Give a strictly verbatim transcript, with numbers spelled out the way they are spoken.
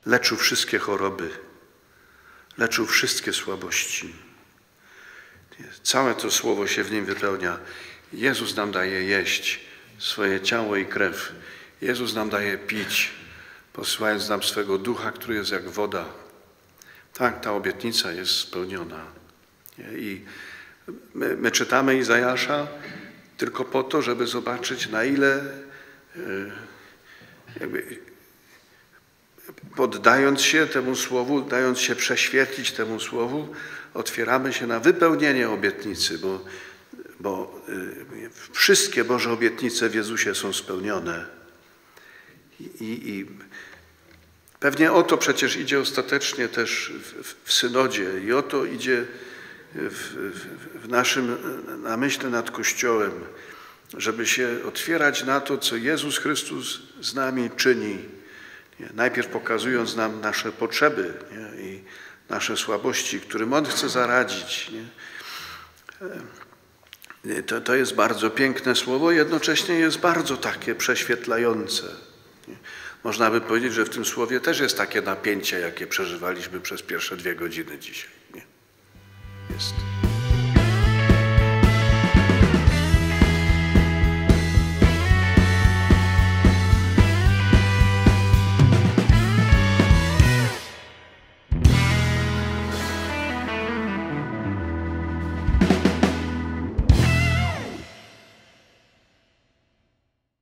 leczył wszystkie choroby, leczył wszystkie słabości. Całe to słowo się w nim wypełnia. Jezus nam daje jeść swoje ciało i krew. Jezus nam daje pić, posyłając nam swego ducha, który jest jak woda. Tak, ta obietnica jest spełniona. I my, my czytamy Izajasza tylko po to, żeby zobaczyć, na ile jakby poddając się temu słowu, dając się prześwietlić temu słowu, otwieramy się na wypełnienie obietnicy, bo, bo wszystkie Boże obietnice w Jezusie są spełnione. I, i pewnie o to przecież idzie ostatecznie też w, w synodzie i o to idzie w, w naszym namyśle nad Kościołem, żeby się otwierać na to, co Jezus Chrystus z nami czyni. Nie? Najpierw pokazując nam nasze potrzeby, nie? I nasze słabości, którym On chce zaradzić. Nie? To, to jest bardzo piękne słowo, jednocześnie jest bardzo takie prześwietlające. Nie? Można by powiedzieć, że w tym słowie też jest takie napięcie, jakie przeżywaliśmy przez pierwsze dwie godziny dzisiaj. Nie? Jest.